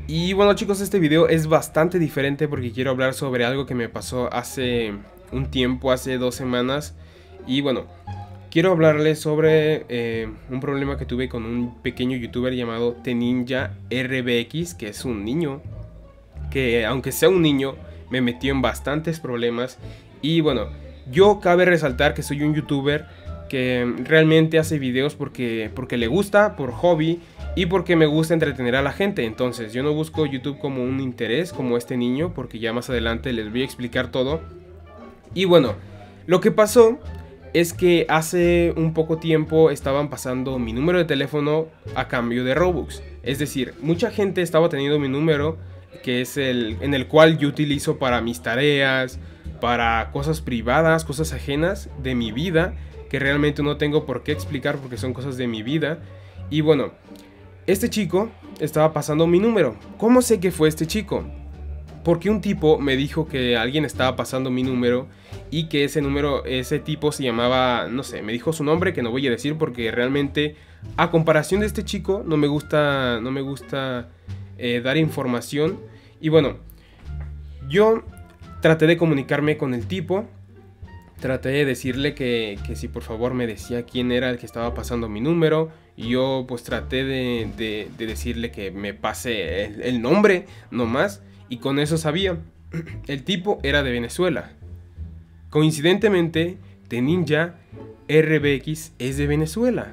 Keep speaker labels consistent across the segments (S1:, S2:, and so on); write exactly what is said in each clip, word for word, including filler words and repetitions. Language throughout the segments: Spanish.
S1: Y bueno chicos, este video es bastante diferente porque quiero hablar sobre algo que me pasó hace un tiempo, hace dos semanas. Y bueno, quiero hablarles sobre eh, un problema que tuve con un pequeño youtuber llamado Teninja R B X, que es un niño, que aunque sea un niño, me metió en bastantes problemas. Y bueno, yo cabe resaltar que soy un youtuber que realmente hace videos porque, porque le gusta, por hobby y porque me gusta entretener a la gente. Entonces yo no busco YouTube como un interés, como este niño, porque ya más adelante les voy a explicar todo. Y bueno, lo que pasó es que hace un poco tiempo estaban pasando mi número de teléfono a cambio de Robux. Es decir, mucha gente estaba teniendo mi número, que es el en el cual yo utilizo para mis tareas, para cosas privadas, cosas ajenas de mi vida, que realmente no tengo por qué explicar porque son cosas de mi vida. Y bueno, este chico estaba pasando mi número. ¿Cómo sé que fue este chico? Porque un tipo me dijo que alguien estaba pasando mi número y que ese número, ese tipo se llamaba, no sé, me dijo su nombre que no voy a decir porque realmente a comparación de este chico no me gusta, no me gusta eh, dar información. Y bueno, yo traté de comunicarme con el tipo. Traté de decirle que, que si por favor me decía quién era el que estaba pasando mi número. Y yo pues traté de, de, de decirle que me pase el, el nombre nomás. Y con eso sabía. El tipo era de Venezuela. Coincidentemente, Teninja R B X es de Venezuela.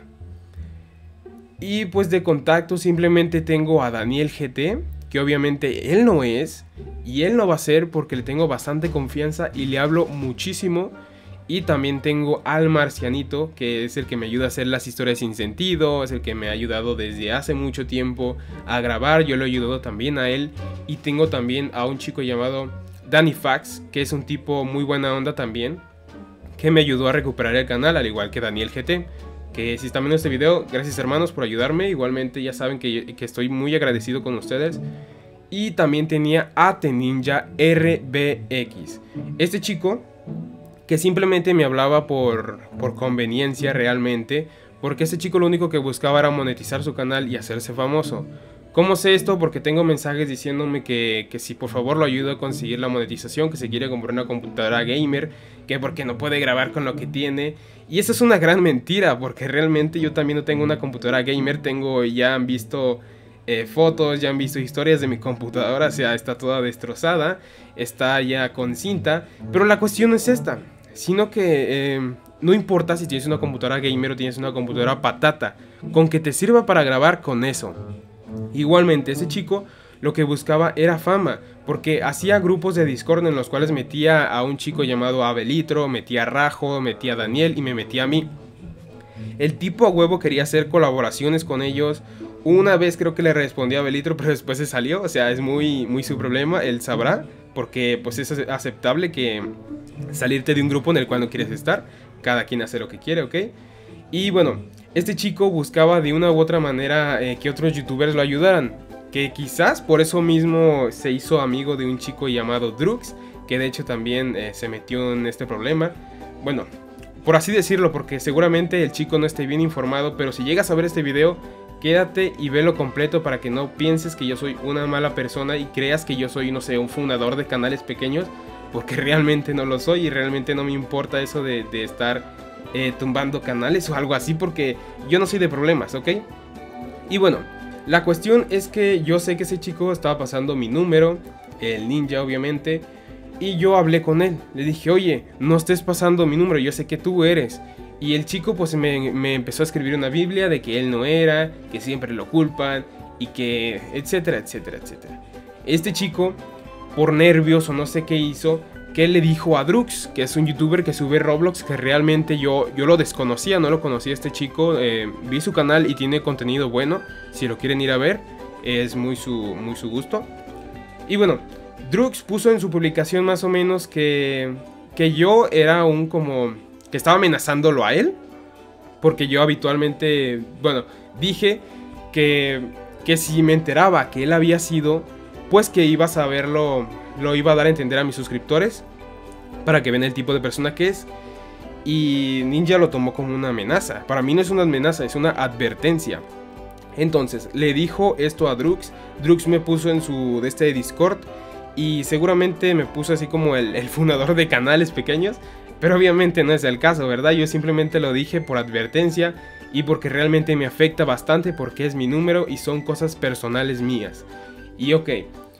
S1: Y pues de contacto simplemente tengo a Daniel G T, que obviamente él no es. Y él no va a ser porque le tengo bastante confianza y le hablo muchísimo. Y también tengo al Marcianito, que es el que me ayuda a hacer las historias sin sentido. Es el que me ha ayudado desde hace mucho tiempo a grabar. Yo lo he ayudado también a él. Y tengo también a un chico llamado Danny Fax, que es un tipo muy buena onda también, que me ayudó a recuperar el canal, al igual que Daniel G T. Que si están viendo este video, gracias hermanos por ayudarme. Igualmente ya saben que, que estoy muy agradecido con ustedes. Y también tenía a Teninja R B X. Este chico que simplemente me hablaba por, por conveniencia realmente, porque este chico lo único que buscaba era monetizar su canal y hacerse famoso. ¿Cómo sé esto? Porque tengo mensajes diciéndome que, que si por favor lo ayudo a conseguir la monetización, que se quiere comprar una computadora gamer, que porque no puede grabar con lo que tiene. Y eso es una gran mentira, porque realmente yo también no tengo una computadora gamer. Tengo, ya han visto eh, fotos, ya han visto historias de mi computadora, o sea, está toda destrozada, está ya con cinta. Pero la cuestión es esta, sino que eh, no importa si tienes una computadora gamer o tienes una computadora patata, con que te sirva para grabar, con eso. Igualmente, ese chico lo que buscaba era fama, porque hacía grupos de Discord en los cuales metía a un chico llamado Abelitro, metía a Rajo, metía a Daniel y me metía a mí. El tipo a huevo quería hacer colaboraciones con ellos. Una vez creo que le respondí a Abelitro, pero después se salió, o sea, es muy, muy su problema, él sabrá, porque pues es aceptable que salirte de un grupo en el cual no quieres estar. Cada quien hace lo que quiere, ¿ok? Y bueno, este chico buscaba de una u otra manera eh, que otros youtubers lo ayudaran, que quizás por eso mismo se hizo amigo de un chico llamado Drux, que de hecho también eh, se metió en este problema. Bueno, por así decirlo, porque seguramente el chico no esté bien informado, pero si llegas a ver este video, quédate y velo completo para que no pienses que yo soy una mala persona y creas que yo soy, no sé, un fundador de canales pequeños, porque realmente no lo soy y realmente no me importa eso de, de estar eh, tumbando canales o algo así, porque yo no soy de problemas, ¿ok? Y bueno, la cuestión es que yo sé que ese chico estaba pasando mi número, el ninja obviamente, y yo hablé con él, le dije, oye, no estés pasando mi número, yo sé que tú eres. Y el chico pues me, me empezó a escribir una biblia de que él no era, que siempre lo culpan y que etcétera, etcétera, etcétera. Este chico, por nervios o no sé qué hizo, que él le dijo a Drux, que es un youtuber que sube Roblox, que realmente yo, yo lo desconocía, no lo conocía este chico, eh, vi su canal y tiene contenido bueno, si lo quieren ir a ver, es muy su, muy su gusto. Y bueno, Drux puso en su publicación más o menos que, que yo era un como... que estaba amenazándolo a él, porque yo habitualmente, bueno, dije que, que si me enteraba que él había sido, pues que iba a saberlo, lo iba a dar a entender a mis suscriptores, para que vean el tipo de persona que es. Y Ninja lo tomó como una amenaza. Para mí no es una amenaza, es una advertencia. Entonces, le dijo esto a Drux. Drux me puso en su de este Discord y seguramente me puso así como el, el fundador de canales pequeños. Pero obviamente no es el caso, ¿verdad? Yo simplemente lo dije por advertencia y porque realmente me afecta bastante porque es mi número y son cosas personales mías. Y ok,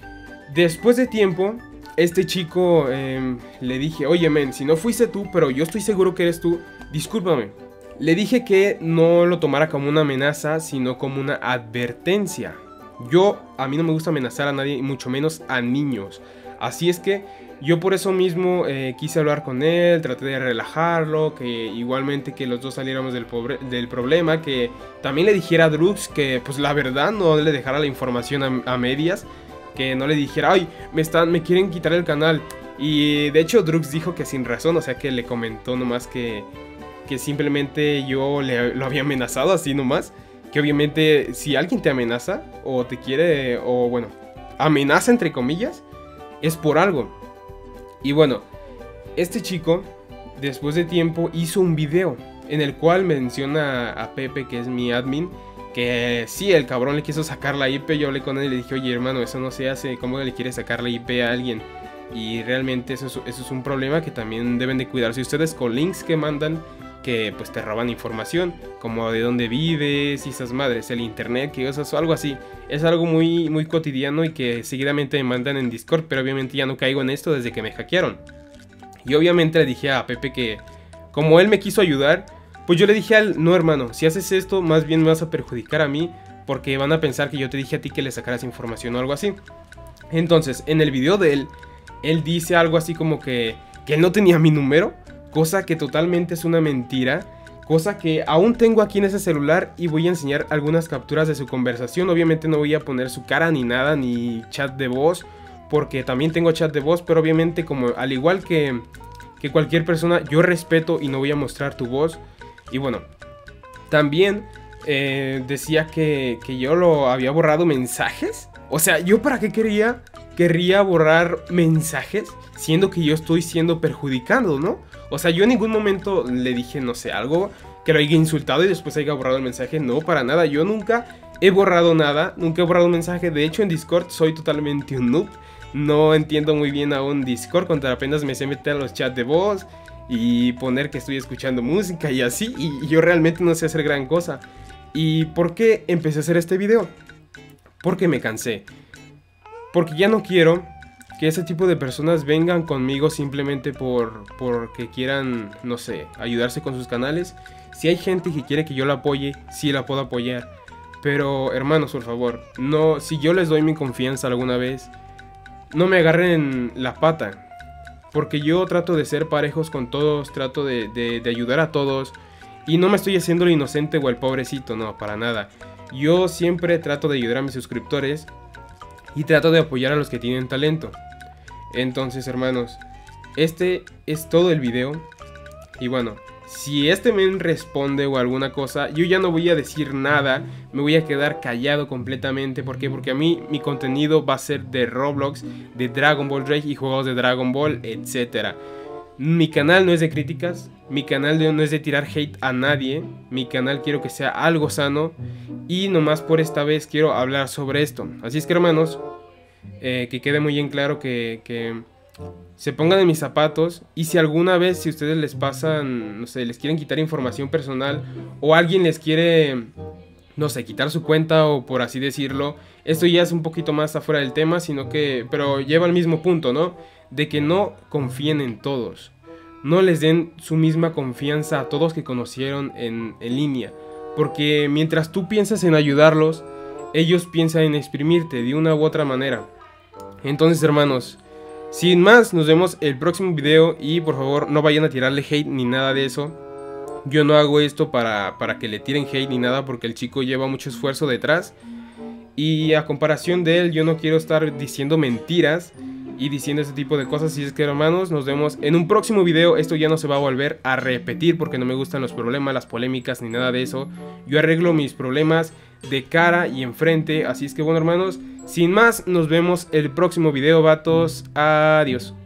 S1: después de tiempo, este chico eh, le dije, oye men, si no fuiste tú, pero yo estoy seguro que eres tú, discúlpame. Le dije que no lo tomara como una amenaza, sino como una advertencia. Yo, a mí no me gusta amenazar a nadie, y mucho menos a niños. Así es que yo por eso mismo eh, quise hablar con él, traté de relajarlo, que igualmente que los dos saliéramos del, pobre, del problema, que también le dijera a Drux que pues la verdad no le dejara la información a, a medias, que no le dijera, ay, me, están, me quieren quitar el canal. Y de hecho Drux dijo que sin razón, o sea que le comentó nomás que, que simplemente yo le, lo había amenazado así nomás. Que obviamente si alguien te amenaza o te quiere, o bueno, amenaza entre comillas, es por algo. Y bueno, este chico, después de tiempo, hizo un video en el cual menciona a Pepe, que es mi admin, que sí, el cabrón le quiso sacar la I P. Yo hablé con él y le dije, oye hermano, eso no se hace, ¿cómo le quiere sacar la I P a alguien? Y realmente eso es, eso es un problema que también deben de cuidarse ustedes con links que mandan, que pues te roban información, como de dónde vives y esas madres, el internet, que eso es algo así. Es algo muy, muy cotidiano y que seguidamente me mandan en Discord, pero obviamente ya no caigo en esto desde que me hackearon. Y obviamente le dije a Pepe que, como él me quiso ayudar, pues yo le dije a él, no hermano, si haces esto, más bien me vas a perjudicar a mí, porque van a pensar que yo te dije a ti que le sacaras información o algo así. Entonces, en el video de él, él dice algo así como que, que él no tenía mi número, cosa que totalmente es una mentira, cosa que aún tengo aquí en ese celular y voy a enseñar algunas capturas de su conversación. Obviamente no voy a poner su cara ni nada, ni chat de voz, porque también tengo chat de voz, pero obviamente como al igual que, que cualquier persona, yo respeto y no voy a mostrar tu voz. Y bueno, también eh, decía que, que yo lo había borrado mensajes. O sea, ¿yo para qué quería, querría borrar mensajes? Siendo que yo estoy siendo perjudicado, ¿no? O sea, yo en ningún momento le dije, no sé, algo que lo haya insultado y después haya borrado el mensaje. No, para nada. Yo nunca he borrado nada. Nunca he borrado un mensaje. De hecho, en Discord soy totalmente un noob. No entiendo muy bien aún Discord. Cuando apenas me sé meter a los chats de voz y poner que estoy escuchando música y así. Y yo realmente no sé hacer gran cosa. ¿Y por qué empecé a hacer este video? Porque me cansé. Porque ya no quiero que ese tipo de personas vengan conmigo simplemente por porque quieran, no sé, ayudarse con sus canales. Si hay gente que quiere que yo la apoye, sí la puedo apoyar. Pero hermanos, por favor, no, si yo les doy mi confianza alguna vez, no me agarren la pata. Porque yo trato de ser parejos con todos, trato de, de, de ayudar a todos. Y no me estoy haciendo el inocente o el pobrecito, no, para nada. Yo siempre trato de ayudar a mis suscriptores y trato de apoyar a los que tienen talento. Entonces, hermanos, este es todo el video. Y bueno, si este men responde o alguna cosa, yo ya no voy a decir nada. Me voy a quedar callado completamente. ¿Por qué? Porque a mí mi contenido va a ser de Roblox, de Dragon Ball Rage y juegos de Dragon Ball, etcétera. Mi canal no es de críticas, mi canal no es de tirar hate a nadie. Mi canal quiero que sea algo sano. Y nomás por esta vez quiero hablar sobre esto. Así es que hermanos, eh, que quede muy bien claro que, que se pongan en mis zapatos. Y si alguna vez, si ustedes les pasan, no sé, les quieren quitar información personal, o alguien les quiere, no sé, quitar su cuenta o por así decirlo, esto ya es un poquito más afuera del tema, sino que, pero lleva al mismo punto, ¿no? De que no confíen en todos. No les den su misma confianza a todos que conocieron en, en línea. Porque mientras tú piensas en ayudarlos, ellos piensan en exprimirte de una u otra manera. Entonces, hermanos, sin más, nos vemos el próximo video. Y por favor, no vayan a tirarle hate ni nada de eso. Yo no hago esto para, para que le tiren hate ni nada, porque el chico lleva mucho esfuerzo detrás. Y a comparación de él, yo no quiero estar diciendo mentiras y diciendo ese tipo de cosas. Así es que hermanos, nos vemos en un próximo video. Esto ya no se va a volver a repetir porque no me gustan los problemas, las polémicas ni nada de eso. Yo arreglo mis problemas de cara y enfrente. Así es que bueno hermanos, sin más, nos vemos el próximo video, vatos. Adiós.